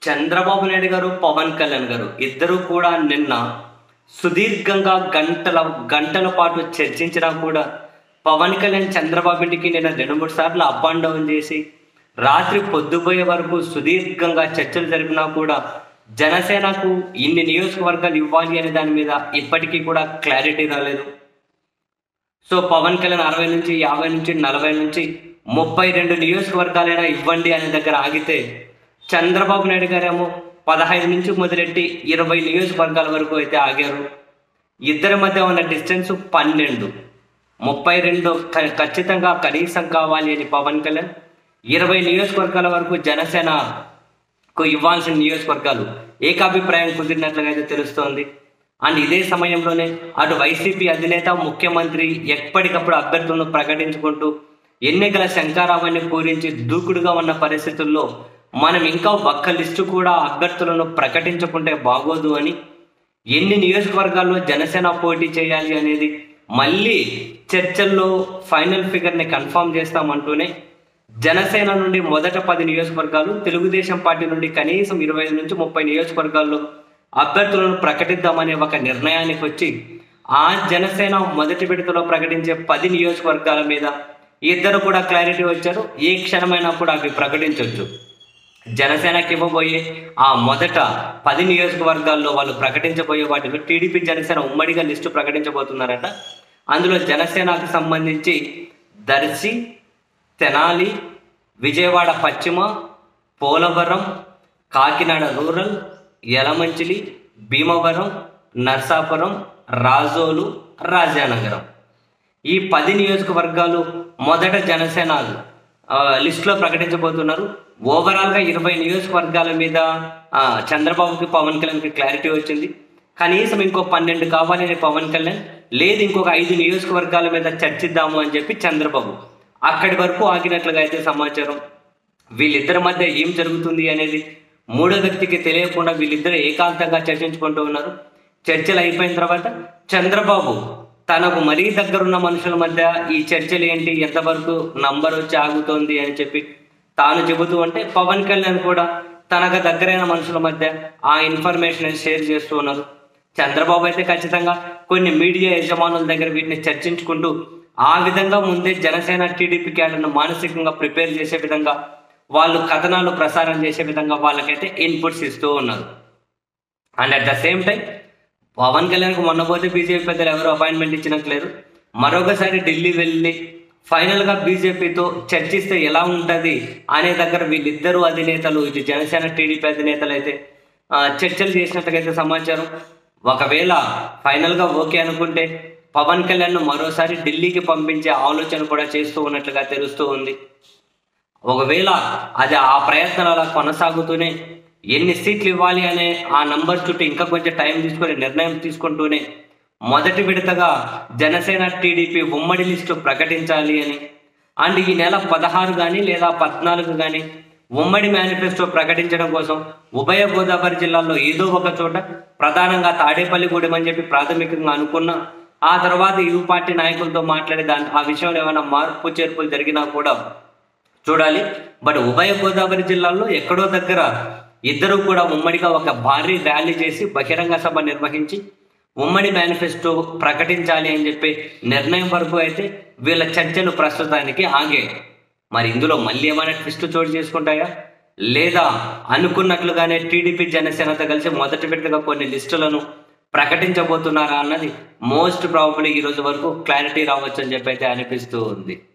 చంద్రబాబు నాయుడు గారు, పవన్ కళ్యాణ్ గారు ఇద్దరు కూడా నిన్న సుదీర్ఘంగా గంటల పాటు చర్చించినా కూడా పవన్ కళ్యాణ్ చంద్రబాబు ఇంటికి నిన్న 2-3 సార్లు అప్ అండ్ డౌన్ చేసి రాత్రి పొద్దుపోయే వరకు సుదీర్ఘంగా చర్చలు జరిపినా కూడా జనసేనకు ఇన్ని నియోజకవర్గాలు ఇవ్వాలి అనే దాని మీద ఇప్పటికీ కూడా క్లారిటీ రాలేదు. సో పవన్ కళ్యాణ్ 60 నుంచి 50 నుంచి 40 నుంచి 32 నియోజకవర్గాలైనా ఇవ్వండి అనే దగ్గర ఆగితే చంద్రబాబు నాయుడు గారేమో 15 నుంచి మొదలెట్టి 20 నియోజకవర్గాల వరకు అయితే ఆగారు. ఇద్దరి మధ్య ఉన్న డిస్టెన్స్ 12. 32 ఖచ్చితంగా కనీసం కావాలి అని పవన్ కళ్యాణ్, 20 నియోజకవర్గాల వరకు జనసేనకు ఇవ్వాల్సిన నియోజకవర్గాలు ఏకాభిప్రాయం కుదిరినట్లుగా అయితే తెలుస్తోంది. అండ్ ఇదే సమయంలోనే అటు వైసీపీ అధినేత, ముఖ్యమంత్రి ఎప్పటికప్పుడు అభ్యర్థులను ప్రకటించుకుంటూ ఎన్నికల శంఖారావాన్ని పూరించి దూకుడుగా ఉన్న పరిస్థితుల్లో మనం ఇంకా ఒక్క లిస్టు కూడా అభ్యర్థులను ప్రకటించకుంటే బాగోదు అని, ఎన్ని నియోజకవర్గాల్లో జనసేన పోటీ చేయాలి అనేది మళ్ళీ చర్చల్లో ఫైనల్ ఫిగర్ని కన్ఫర్మ్ చేస్తామంటూనే జనసేన నుండి మొదట 10 నియోజకవర్గాలు, తెలుగుదేశం పార్టీ నుండి కనీసం 25 నుంచి 30 నియోజకవర్గాల్లో అభ్యర్థులను ప్రకటిద్దామనే ఒక నిర్ణయానికి వచ్చి ఆ జనసేన మొదటి విడతలో ప్రకటించే 10 నియోజకవర్గాల మీద ఇద్దరు కూడా క్లారిటీ వచ్చారు. ఏ క్షణమైనా కూడా అవి ప్రకటించవచ్చు. జనసేనకి ఇవ్వబోయే ఆ మొదట 10 నియోజకవర్గాల్లో వాళ్ళు ప్రకటించబోయే వాటిలో టీడీపీ, జనసేన ఉమ్మడిగా లిస్టు ప్రకటించబోతున్నారట. అందులో జనసేనకు సంబంధించి దర్శి, తెనాలి, విజయవాడ పశ్చిమ, పోలవరం, కాకినాడ రూరల్, యలమంచిలి, భీమవరం, నర్సాపురం, రాజోలు, రాజానగరం ఈ 10 నియోజకవర్గాలు మొదట జనసేన లిస్టులో ప్రకటించబోతున్నారు. ఓవరాల్గా 20 నియోజకవర్గాల మీద చంద్రబాబుకి, పవన్ కళ్యాణ్కి క్లారిటీ వచ్చింది. కనీసం ఇంకో 12 కావాలని పవన్ కళ్యాణ్, లేదు ఇంకొక 5 నియోజకవర్గాల మీద చర్చిద్దాము అని చెప్పి చంద్రబాబు అక్కడి వరకు ఆగినట్లుగా అయితే సమాచారం. వీళ్ళిద్దరి మధ్య ఏం జరుగుతుంది అనేది మూడో వ్యక్తికి తెలియకుండా వీళ్ళిద్దరు ఏకాంతంగా చర్చించుకుంటూ ఉన్నారు. చర్చలు అయిపోయిన తర్వాత చంద్రబాబు తనకు మరీ దగ్గరున్న మనుషుల మధ్య ఈ చర్చలు ఏంటి, ఎంతవరకు నంబర్ వచ్చి ఆగుతోంది అని చెప్పి తాను చెబుతూ ఉంటే, పవన్ కళ్యాణ్ కూడా తనకు దగ్గరైన మనుషుల మధ్య ఆ ఇన్ఫర్మేషన్ షేర్ చేస్తూ ఉన్నారు. చంద్రబాబు అయితే ఖచ్చితంగా కొన్ని మీడియా యజమానుల దగ్గర వీటిని చర్చించుకుంటూ ఆ విధంగా ముందే జనసేన, టీడీపీ క్యాడర్ను మానసికంగా ప్రిపేర్ చేసే విధంగా, వాళ్ళు కథనాలు ప్రసారం చేసే విధంగా వాళ్ళకైతే ఇన్పుట్స్ ఇస్తూ ఉన్నారు. And at the same time Pawan కళ్యాణ్కి మొన్న పోతే బీజేపీ పెద్దలు ఎవరు అపాయింట్మెంట్ ఇచ్చినట్లేరు. మరొకసారి ఢిల్లీ వెళ్ళి ఫైనల్గా బీజేపీతో చర్చిస్తే ఎలా ఉంటుంది అనే దగ్గర వీళ్ళిద్దరూ అధినేతలు, ఇటు జనసేన, టీడీపీ అధినేతలు అయితే చర్చలు చేసినట్టుగైతే సమాచారం. ఒకవేళ ఫైనల్గా ఓకే అనుకుంటే పవన్ కళ్యాణ్ను మరోసారి ఢిల్లీకి పంపించే ఆలోచన కూడా చేస్తూ ఉన్నట్లుగా తెలుస్తూ ఉంది. ఒకవేళ అది ఆ ప్రయత్నాలు అలా కొనసాగుతూనే ఎన్ని సీట్లు ఇవ్వాలి అనే ఆ నంబర్ చుట్టూ ఇంకా కొంచెం టైం తీసుకొని నిర్ణయం తీసుకుంటూనే మొదటి విడతగా జనసేన, టీడీపీ ఉమ్మడి లిస్టు ప్రకటించాలి అని, అండ్ ఈ నెల 16 కానీ లేదా 14 కానీ ఉమ్మడి మేనిఫెస్టో ప్రకటించడం కోసం ఉభయ గోదావరి జిల్లాల్లో ఏదో ఒక చోట, ప్రధానంగా తాడేపల్లిగూడెం అని చెప్పి ప్రాథమికంగా అనుకున్నా, ఆ తర్వాత ఇరు పార్టీ నాయకులతో మాట్లాడి ఆ విషయంలో ఏమైనా మార్పు చేర్పులు జరిగినా కూడా చూడాలి. బట్ ఉభయ గోదావరి జిల్లాల్లో ఎక్కడో దగ్గర ఇద్దరు కూడా ఉమ్మడిగా ఒక భారీ ర్యాలీ చేసి బహిరంగ సభ నిర్వహించి ఉమ్మడి మేనిఫెస్టో ప్రకటించాలి అని చెప్పి నిర్ణయం వరకు అయితే వీళ్ళ చర్చలు ప్రస్తుతానికి ఆగాయి. మరి ఇందులో మళ్ళీ ఏమైనా ట్విస్ట్ చోటు చేసుకుంటాయా, లేదా అనుకున్నట్లుగానే టీడీపీ, జనసేనతో కలిసి మొదటి విడతగా కొన్ని లిస్టులను ప్రకటించబోతున్నారా అన్నది మోస్ట్ ప్రాబబ్లీ ఈ రోజు వరకు క్లారిటీ రావచ్చు అని చెప్పి అయితే అనిపిస్తూ ఉంది.